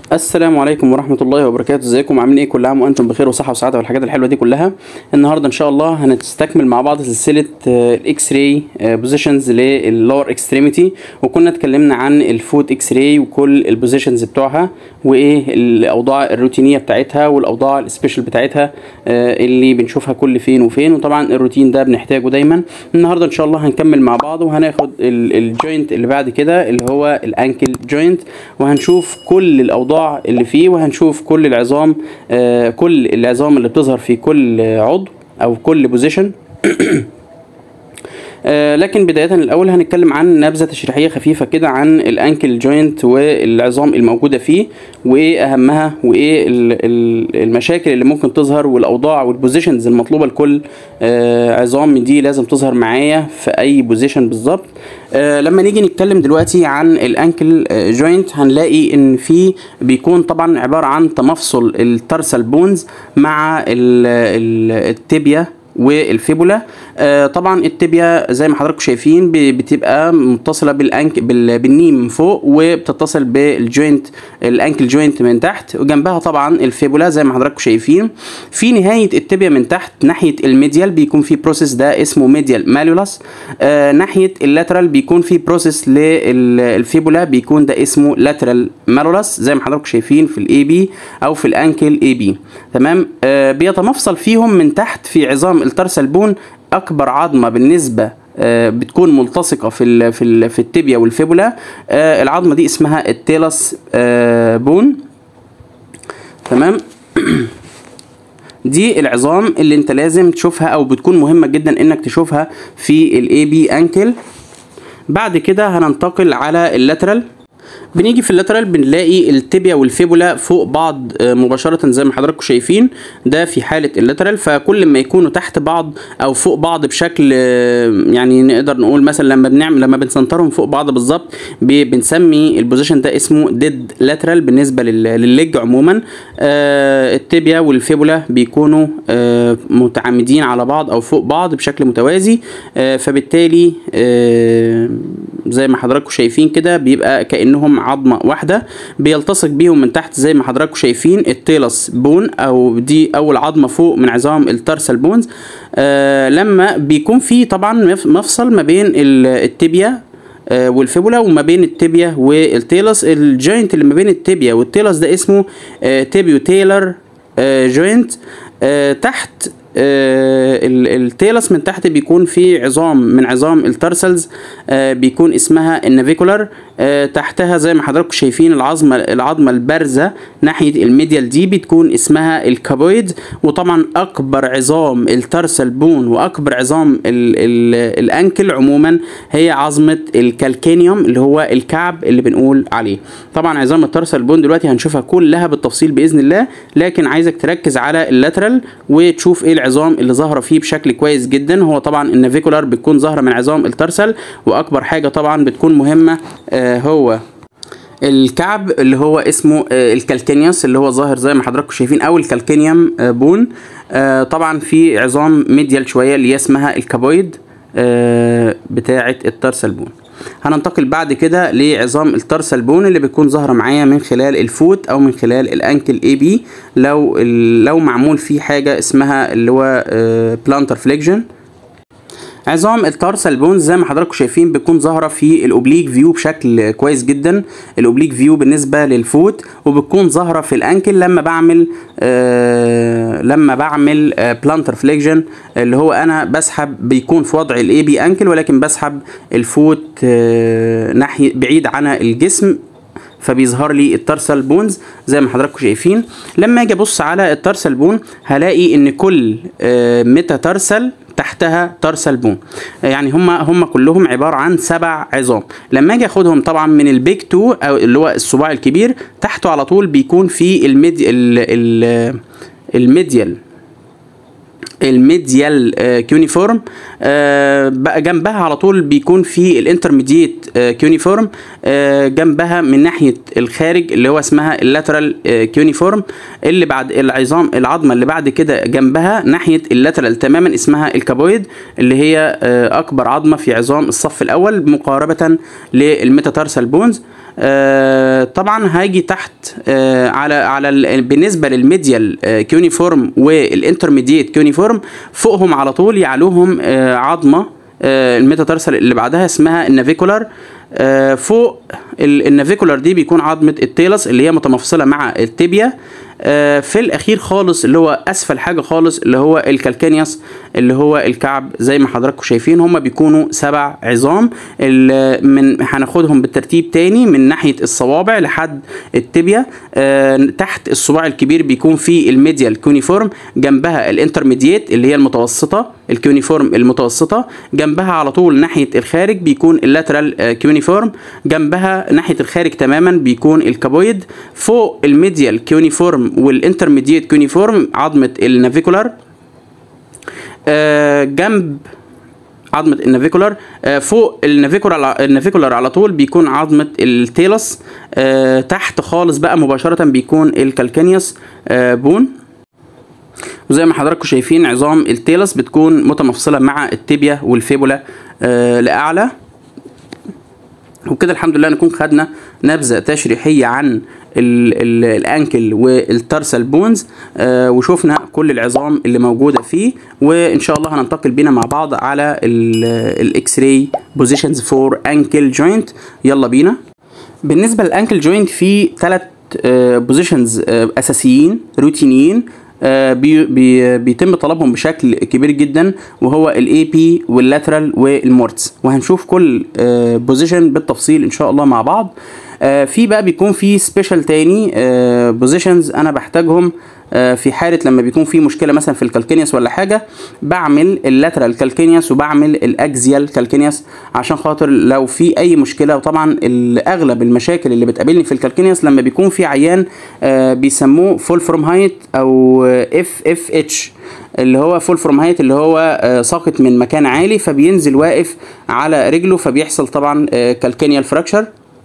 السلام عليكم ورحمة الله وبركاته. ازيكم عاملين ايه؟ كل عام وانتم بخير وصحة وسعادة والحاجات الحلوة دي كلها. النهاردة ان شاء الله هنستكمل مع بعض سلسلة الاكس راي بوزيشنز لللور اكستريميتي، وكنا اتكلمنا عن الفوت اكس راي وكل البوزيشنز بتوعها وايه الاوضاع الروتينية بتاعتها والاوضاع السبيشال بتاعتها اللي بنشوفها كل فين وفين، وطبعا الروتين ده بنحتاجه دايما. النهاردة ان شاء الله هنكمل مع بعض وهناخد الجوينت اللي بعد كده اللي هو الانكل جوينت، وهنشوف كل الاوضاع اللي فيه، وهنشوف كل العظام كل العظام اللي بتظهر في كل عضو او كل بوزيشن. لكن بداية الأول هنتكلم عن نبذة تشريحية خفيفة كده عن الأنكل جوينت والعظام الموجودة فيه وإيه أهمها وإيه المشاكل اللي ممكن تظهر والأوضاع والبوزيشنز المطلوبة لكل عظام من دي لازم تظهر معايا في أي بوزيشن بالظبط. لما نيجي نتكلم دلوقتي عن الأنكل جوينت هنلاقي إن في بيكون طبعا عبارة عن تمفصل الترسل بونز مع التibia والفيبولا. طبعا التibia زي ما حضراتكم شايفين بتبقى متصله بالني من فوق، وبتتصل بالجوينت الانكل جوينت من تحت، وجنبها طبعا الفيبولا زي ما حضراتكم شايفين. في نهايه التibia من تحت ناحيه الميديال بيكون في بروسيس ده اسمه ميديال ماليولس. ناحيه اللاترال بيكون في بروسيس للفيبولا بيكون ده اسمه لاترال ماليولس زي ما حضراتكم شايفين في الاي بي او في الانكل اي بي. تمام. بيتمفصل فيهم من تحت في عظام الترسل بون اكبر عظمه بالنسبه بتكون ملتصقه في التibia والفيبولا. العظمه دي اسمها التيلس بون. تمام. دي العظام اللي انت لازم تشوفها او بتكون مهمه جدا انك تشوفها في الاي بي انكل. بعد كده هننتقل على اللاترال. بنيجي في اللاترال بنلاقي التibia والفيبولا فوق بعض مباشرة زي ما حضراتكم شايفين، ده في حالة اللاترال. فكل ما يكونوا تحت بعض او فوق بعض بشكل يعني نقدر نقول مثلا لما بنسنترهم فوق بعض بالظبط بنسمي البوزيشن ده اسمه ديد لاترال بالنسبة للليج عموما. التibia والفيبولا بيكونوا متعامدين على بعض او فوق بعض بشكل متوازي، فبالتالي زي ما حضراتكم شايفين كده بيبقى كأنهم عظمة واحدة. بيلتصق بيهم من تحت زي ما حضراتكم شايفين التيلس بون، او دي اول عظمة فوق من عظام الترسل بونز. لما بيكون في طبعا مفصل ما بين التibia والفيبولا وما بين التibia والتيلس. الجوينت اللي ما بين التibia والتيلس ده اسمه تيبيو-تيلر جوينت. تحت التيلس من تحت بيكون في عظام من عظام الترسلز بيكون اسمها النافيكولار. تحتها زي ما حضراتكم شايفين العظمه البارزه ناحيه الميديال دي بتكون اسمها الكابويد. وطبعا اكبر عظام الترسل بون واكبر عظام الانكل عموما هي عظمه الكالكينيوم اللي هو الكعب اللي بنقول عليه. طبعا عظام الترسل بون دلوقتي هنشوفها كلها بالتفصيل باذن الله، لكن عايزك تركز على اللاترال وتشوف ايه العظام اللي ظاهره فيه بشكل كويس جدا. هو طبعا النافيكولار بتكون ظاهره من عظام الترسل، واكبر حاجه طبعا بتكون مهمه هو الكعب اللي هو اسمه الكالكينيوس اللي هو ظاهر زي ما حضراتكم شايفين، او الكالكينيوم بون. طبعا في عظام ميديال شويه اللي هي اسمها الكابويد بتاعه الترسل بون. هننتقل بعد كده لعظام الترسل بون اللي بتكون ظاهره معايا من خلال الفوت او من خلال الانكل اي بي لو معمول فيه حاجه اسمها اللي هو بلانتر فليكجن. عظام الترسل بونز زي ما حضراتكم شايفين بتكون ظاهره في الاوبليك فيو بشكل كويس جدا، الاوبليك فيو بالنسبه للفوت، وبتكون ظاهره في الانكل لما بعمل بلانتر فليكجن اللي هو انا بسحب بيكون في وضع الاي بي انكل، ولكن بسحب الفوت ناحيه بعيد عن الجسم فبيظهر لي الترسل بونز زي ما حضراتكم شايفين. لما اجي ابص على الترسل بون هلاقي ان كل ميتا ترسل تحتها ترسل بون، يعني هم كلهم عباره عن 7 عظام. لما اجي اخدهم طبعا من البيج 2 او اللي هو الصباع الكبير تحته على طول بيكون في الميديال كيونيفورم. بقى جنبها على طول بيكون في الانترميديت كيونيفورم. جنبها من ناحيه الخارج اللي هو اسمها اللاترال كيونيفورم. اللي بعد العظمه اللي بعد كده جنبها ناحيه اللاترال تماما اسمها الكابويد اللي هي اكبر عظمه في عظام الصف الاول مقاربه للميتاتارسال بونز. طبعا هاجي تحت على بالنسبه للميديال كيونيفورم والانترميديت كيونيفورم، فوقهم على طول يعلوهم عظمه الميتاتارسال اللي بعدها اسمها النافيكولار. فوق النافيكولار دي بيكون عظمه التيلس اللي هي متمفصله مع التibia. في الاخير خالص اللي هو اسفل حاجه خالص اللي هو الكالكانيوس اللي هو الكعب. زي ما حضراتكم شايفين هم بيكونوا 7 عظام، هناخدهم بالترتيب تاني من ناحيه الصوابع لحد التibia. تحت الصباع الكبير بيكون فيه الميديال كيونيفورم، جنبها الانترميديت اللي هي المتوسطه الكيونيفورم المتوسطه، جنبها على طول ناحيه الخارج بيكون اللاترال كيونيفورم، جنبها ناحيه الخارج تماما بيكون الكابويد. فوق الميديال كيونيفورم والانترميديت كيونيفورم عظمه النافيكولار، جنب عظمه النافيكولار فوق النافيكولار على طول بيكون عظمه التيلس. تحت خالص بقى مباشره بيكون الكالكانيوس بون. وزي ما حضراتكم شايفين عظام التيلس بتكون متمفصله مع التibia والفيبولا لاعلى. وكده الحمد لله نكون خدنا نبذه تشريحيه عن الانكل والتارسال بونز، وشوفنا كل العظام اللي موجوده فيه. وان شاء الله هننتقل بينا مع بعض على الاكس راي بوزيشنز فور انكل جوينت. يلا بينا. بالنسبه للانكل جوينت في 3 بوزيشنز اساسيين روتينيين بيتم طلبهم بشكل كبير جدا، وهو الاي بي واللاترال والمورتس، وهنشوف كل بوزيشن بالتفصيل ان شاء الله مع بعض. في بقى بيكون في سبيشال تاني بوزيشنز انا بحتاجهم في حاله لما بيكون في مشكله مثلا في الكالكينيوس ولا حاجه، بعمل اللاترال كالكينيوس وبعمل الاكزيال كالكينيوس عشان خاطر لو في اي مشكله. وطبعا اغلب المشاكل اللي بتقابلني في الكالكينيوس لما بيكون في عيان بيسموه فول فروم هايت او اف اتش، اللي هو فول فروم هايت اللي هو ساقط من مكان عالي فبينزل واقف على رجله، فبيحصل طبعا كالكينيال فراكشر.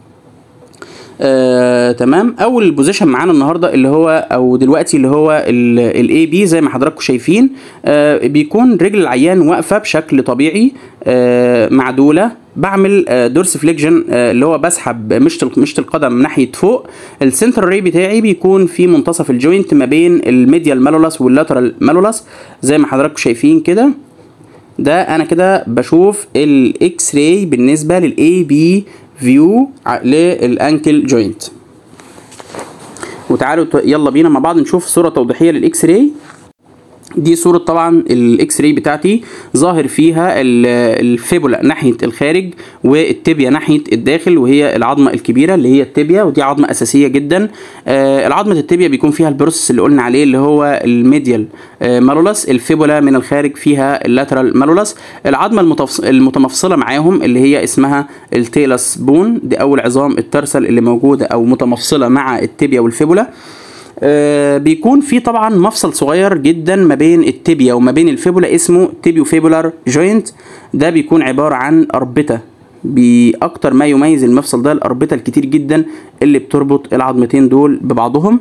تمام. اول بوزيشن معانا النهارده اللي هو او دلوقتي اللي هو الاي بي. زي ما حضراتكم شايفين بيكون رجل العيان واقفه بشكل طبيعي معدوله. بعمل دورس فليكجن اللي هو بسحب مشط القدم من ناحيه فوق. السنتر ري بتاعي بيكون في منتصف الجوينت ما بين الميديال مالولس واللاترال مالولس زي ما حضراتكم شايفين كده. ده انا كده بشوف الاكس راي بالنسبه للاي بي فيو للانكل جوينت. وتعالوا يلا بينا مع بعض نشوف صوره توضيحيه للاكس راي. دي صورة طبعا الاكس راي بتاعتي، ظاهر فيها الفيبولا ناحية الخارج والتibia ناحية الداخل، وهي العظمة الكبيرة اللي هي التibia، ودي عظمة أساسية جدا. العظمة التibia بيكون فيها البروسس اللي قلنا عليه اللي هو الميديال مالولس. الفيبولا من الخارج فيها اللاترال مالولس. العظمة المتمفصلة معاهم اللي هي اسمها التيلس بون، دي أول عظام الترسل اللي موجودة أو متمفصلة مع التibia والفيبولا. بيكون في طبعا مفصل صغير جدا ما بين التibia وما بين الفيبولا اسمه تيبيوفيبولار جوينت. ده بيكون عبارة عن أربطة، بأكتر ما يميز المفصل ده الأربطة الكتير جدا اللي بتربط العظمتين دول ببعضهم.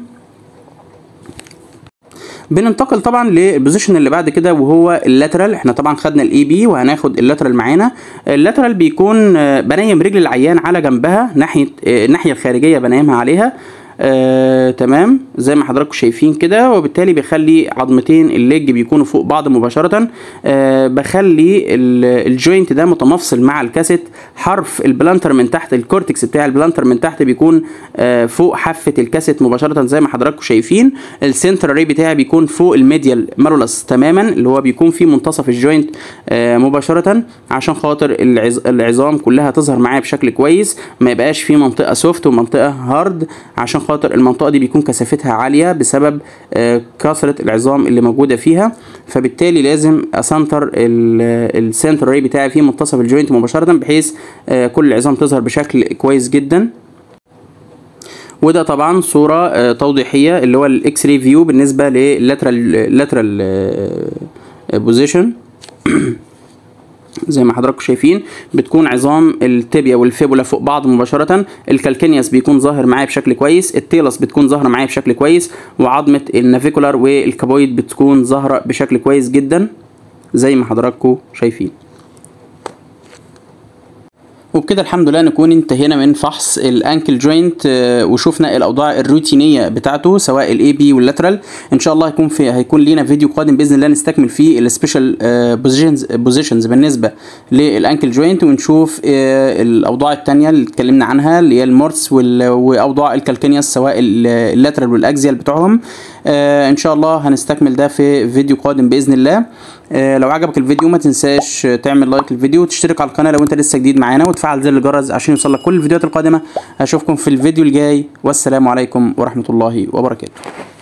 بننتقل طبعا للبوزيشن اللي بعد كده وهو اللاترال. احنا طبعا خدنا الاي بي وهناخد اللاترال معانا. اللاترال بيكون بنيم رجل العيان على جنبها ناحية الناحية الخارجية بنيمها عليها. تمام زي ما حضراتكم شايفين كده، وبالتالي بيخلي عظمتين الليج بيكونوا فوق بعض مباشرة. بخلي الجوينت ده متمفصل مع الكاسيت. حرف البلانتر من تحت، الكورتكس بتاع البلانتر من تحت بيكون فوق حافة الكاسيت مباشرة زي ما حضراتكم شايفين. السنتر ري بتاعي بيكون فوق الميديال مالولس تماما، اللي هو بيكون في منتصف الجوينت مباشرة، عشان خاطر العظام كلها تظهر معايا بشكل كويس، ما يبقاش في منطقة سوفت ومنطقة هارد، عشان خاطر المنطقة دي بيكون كثافتها عالية بسبب كثرة العظام اللي موجودة فيها. فبالتالي لازم اسنتر السنتر ري بتاعي في منتصف الجوينت مباشرة بحيث كل العظام تظهر بشكل كويس جدا. وده طبعا صورة توضيحية اللي هو الاكس راي فيو بالنسبة لللاترال بوزيشن. زي ما حضراتكم شايفين بتكون عظام التibia والفيبولا فوق بعض مباشرة. الكالكينيوس بيكون ظاهر معايا بشكل كويس، التيلس بتكون ظاهرة معايا بشكل كويس، وعظمة النافيكولار والكابويد بتكون ظاهرة بشكل كويس جدا زي ما حضراتكم شايفين. وبكده الحمد لله نكون انتهينا من فحص الانكل جوينت وشوفنا الاوضاع الروتينيه بتاعته سواء الاي بي واللاترال. ان شاء الله هيكون لينا فيديو قادم باذن الله نستكمل فيه السبيشال بوزيشنز بالنسبه للانكل جوينت، ونشوف الاوضاع الثانيه اللي اتكلمنا عنها اللي هي المورتس واوضاع الكالكينياس سواء اللاترال والاكزيال بتوعهم. ان شاء الله هنستكمل ده في فيديو قادم باذن الله. لو عجبك الفيديو ما تنساش تعمل لايك للفيديو وتشترك على القناه لو انت لسه جديد معانا، وتفعل زر الجرس عشان يوصلك كل الفيديوهات القادمه. اشوفكم في الفيديو الجاي، والسلام عليكم ورحمه الله وبركاته.